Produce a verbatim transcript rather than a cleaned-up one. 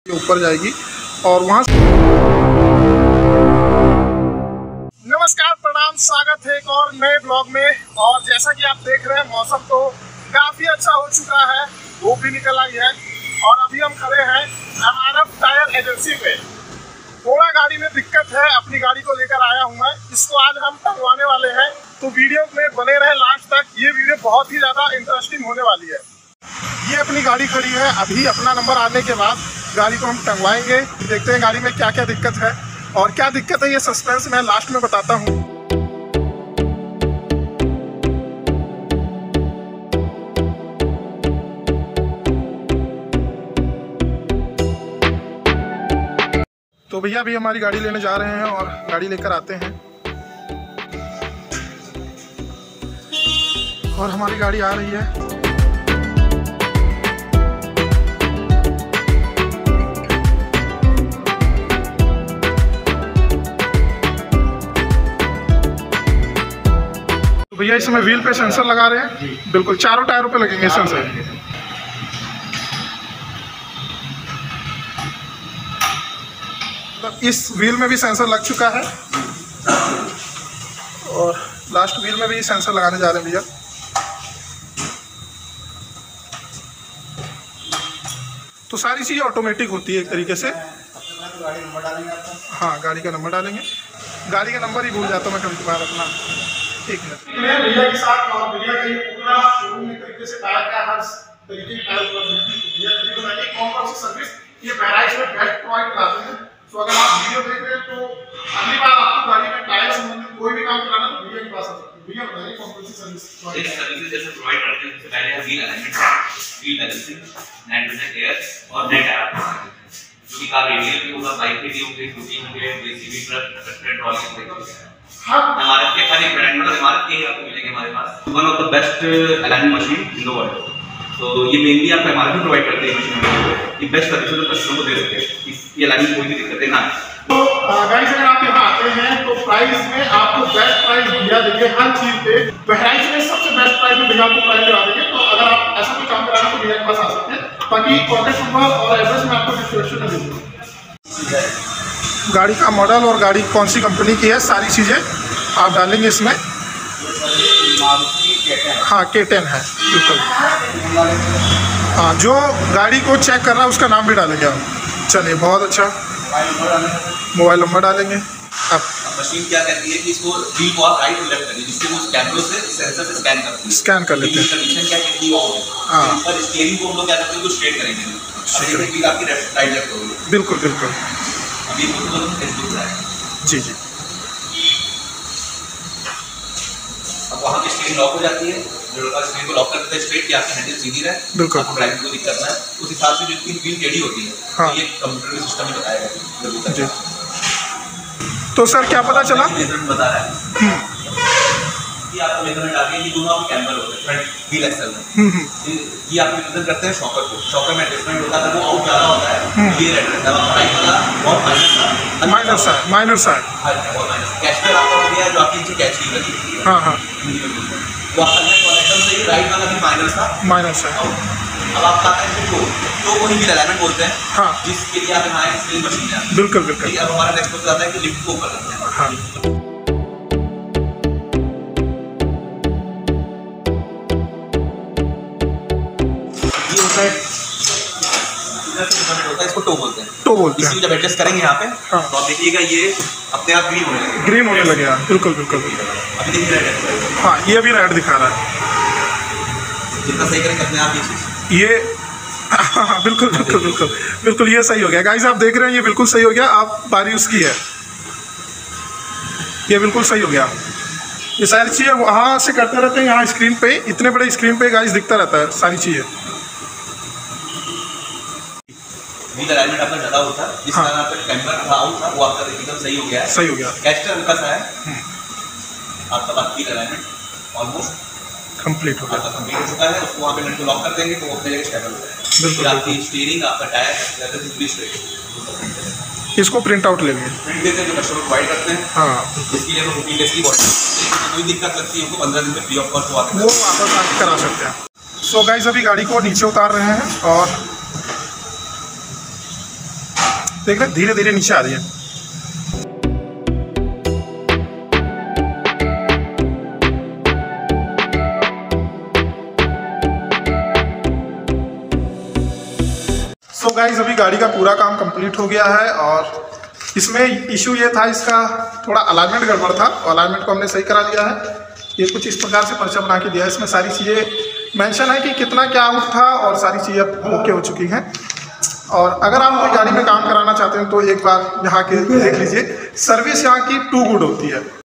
ऊपर जाएगी और वहाँ। नमस्कार, प्रणाम, स्वागत है एक और नए ब्लॉग में। और जैसा कि आप देख रहे हैं मौसम तो काफ़ी अच्छा हो चुका है, धूप भी निकल आई है और अभी हम खड़े हैं M R F tyre agency पे। थोड़ा गाड़ी में दिक्कत है, अपनी गाड़ी को लेकर आया हूँ मैं, इसको आज हम टंगवाने वाले हैं, तो वीडियो में बने रहे लास्ट तक। ये वीडियो बहुत ही ज़्यादा इंटरेस्टिंग होने वाली है। ये अपनी गाड़ी खड़ी है, अभी अपना नंबर आने के बाद गाड़ी को हम टंगवाएंगे। देखते हैं गाड़ी में क्या क्या दिक्कत है और क्या दिक्कत है, ये सस्पेंस मैं लास्ट में बताता हूँ। तो भैया अभी हमारी गाड़ी लेने जा रहे हैं और गाड़ी लेकर आते हैं और हमारी गाड़ी आ रही है। भैया इसमें व्हील पे सेंसर लगा रहे हैं, बिल्कुल चारों टायरों पे लगेंगे सेंसर। इस व्हील में भी सेंसर लग चुका है और लास्ट व्हील में भी सेंसर लगाने जा रहे हैं भैया। तो सारी चीज़ें ऑटोमेटिक होती है एक तरीके से। हाँ, गाड़ी का नंबर डालेंगे, गाड़ी का नंबर ही भूल जाता हूँ मैं कभी कभार अपना। ठीक है, मैं भैया के साथ और भैया का ये पूरा शोरूम में तरीके से टायर का हर तरीके का टायर उपलब्ध है। भैया तरीके बताइए कौन कौन सी सर्विस ये बहराइच में बेस्ट प्रोवाइड कराते हैं। तो अगर आप वीडियो देख रहे हैं तो अगली बार आपको गाड़ी में टायर संबंधित कोई भी काम कराना तो भैया के पास आ सकते हैं। भैया बताइए कौन कौन सी सर्विस सर्विसेज जैसे प्रोवाइड करते हैं। सबसे पहले है wheel alignment, wheel balancing, net to air और नेट टायर, जो कि कार रेडियल भी होगा, बाइक के भी होंगे, स्कूटी होंगे, जेसीबी, ट्रक, ट्रैक्टर, ट्रॉली होंगे। हाँ, हमारे के हर एक ब्रांड मतलब हमारे के आपको मिलेंगे हमारे पास। One of the best alignment machine in the world. तो ये मेनली आपको एम आर एफ प्रोवाइड करते हैं मशीन, ये बेस्ट सर्विस तो कस्टमर को दे सकते हैं। इसकी अलाइनमेंट कोई भी दिक्कत ना है। तो गाइस अगर आप यहाँ आते हैं तो प्राइस में आपको बेस्ट प्राइस भैया देंगे हर चीज़ पे। बहराइच में सबसे बेस्ट प्राइस में भैया आपको प्राइस दिला देंगे। तो अगर आप ऐसा कोई काम कराना तो भैया के पास आ सकते हैं। बाकी कॉन्टैक्ट नंबर और एड्रेस में आपको डिस्क्रिप्शन में दे दूँगा। गाड़ी का मॉडल और गाड़ी कौन सी कंपनी की है सारी चीज़ें आप डालेंगे इसमें। हाँ, के टेन है बिल्कुल। हाँ, जो गाड़ी को चेक कर रहा है उसका नाम भी डालेंगे आप। चलिए, बहुत अच्छा। मोबाइल नंबर डालेंगे। अब मशीन क्या कहती है कि इसको व्हील को आप राइट और लेफ्ट करिए, जिससे वो कैमरे से सेंसर से स्कैन करती है। स्कैन कर लेते हैं। कंडीशन क्या कहती है वो। हां, पर स्टीयरिंग को हम लोग क्या करते हैं कि स्ट्रेट करेंगे। अब देखिए व्हील आपकी लेफ्ट राइट लेफ्ट होगी। बिल्कुल बिल्कुल। अभी वो तो फेसबुक पे है। जी जी। अब वहाँ की स्टीयरिंग लॉक हो जाती है, जो लोग स्टीयरिंग को लॉक कर देते हैं स्ट्रेट कि आपकी हैंडल सीधी रहे, बिल्कुल आपको ड्राइविंग को दिक्कत ना है। उस हिसाब से जो इसकी व्हील टेढ़ी होती है। हाँ, तो ये कंप्यूटर सिस्टम में बताएगा जी। तो सर क्या पता चला मेजरमेंट बता रहा है कि आपको मेजरमेंट आगे ये दोनों आपके कैमर होते हैं फ्रंट व्हील एक्सल में। ये आप मेजर करते हैं शॉकर को, शॉकर में एडजस्टमेंट होता है, वो आउट ज़्यादा होता है ये रेड रहता है, राइट वाला बहुत माइनस माइनर सा माइनर सा बहुत माइनस। कैचर आपका हो गया जो आपकी नीचे कैच की लगी होती है। हाँ हाँ, वो आपका लेफ्ट वाला एकदम सही, राइट वाला भी माइनर सा माइनर सा। अब आप कहते हैं तो तो वही व्हील अलाइनमेंट बोलते हैं। हाँ, जिसके लिए आप हमारे स्क्रीन मशीन है। बिल्कुल बिल्कुल। अब हमारा नेक्स्ट होता है कि लिफ्ट को ऊपर करते हैं। हाँ, ये होता है होता है इसको टो बोलते हैं। टो बोलते हैं। इसको जब एडजस्ट करेंगे यहाँ पे। हाँ, तो आप देखिएगा ये अपने आप ग्रीन होने लगेगा। ग्रीन होने लगेगा। बिल्कुल बिल्कुल। अभी देखिए रेड है। हाँ, ये भी रेड दिखा रहा है। जितना सही करेंगे अपने आप ये ये हाँ बिल्कुल बिल्कुल बिल्कुल बिल्कुल, ये सही हो गया। गाइस आप देख रहे हैं ये बिल्कुल सही हो गया। आप बारी उसकी है, ये बिल्कुल सही हो गया। ये सारी चीज़ें वहाँ से करते रहते हैं, यहाँ स्क्रीन पे, इतने बड़े स्क्रीन पे गाइस दिखता रहता है सारी चीज़ें। व्हील अलाइनमेंट आपका ज़्यादा होता है, जिस कारण आपका कैमरा आउट था वो आपका एकदम सही हो गया है। सही हो गया। कैस्टर हल्का सा है आपका, बाकी व्हील अलाइनमेंट ऑलमोस्ट कंप्लीट हो गया, कंप्लीट हो चुका है। उसको वहाँ पे नट को लॉक कर देंगे तो वो अपने जगह स्टेबल हो जाएगा। बिल्कुल। आपकी स्टीयरिंग, आपका टायर बिल्कुल स्ट्रेट। इसको प्रिंट आउट ले लेंगे, प्रिंट देते हैं जो कस्टमर प्रोवाइड करते हैं। हाँ, इसके लिए फिफ्टीन डेज की वारंटी, कोई दिक्कत लगती है उनको पंद्रह दिन में फ्री ऑफ कॉस्ट वापस वो वापस आके करा सकते हैं। सो गाइस अभी गाड़ी को नीचे उतार रहे हैं और देख रहे धीरे धीरे नीचे आ रही है। सो गाइस अभी गाड़ी का पूरा काम कंप्लीट हो गया है और इसमें इशू ये था, इसका थोड़ा अलाइनमेंट गड़बड़ था और अलाइनमेंट को हमने सही करा लिया है। ये कुछ इस प्रकार से पर्चा बना के दिया है, इसमें सारी चीज़ें मेंशन है कि कितना क्या आउट था और सारी चीज़ें ओके हो चुकी हैं। और अगर आप कोई गाड़ी में काम कराना चाहते हैं तो एक बार यहाँ के देख लीजिए, सर्विस यहाँ की टू गुड होती है।